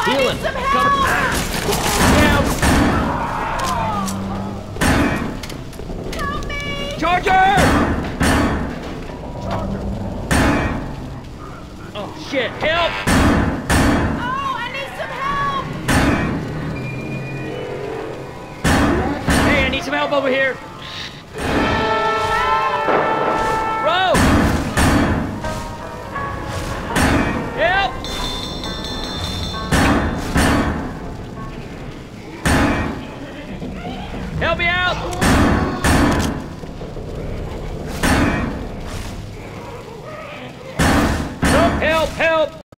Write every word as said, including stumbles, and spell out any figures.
Healing. Some Coming. help! Help! Help me! Charger! Oh shit! Help! Oh, I need some help! Hey, I need some help over here.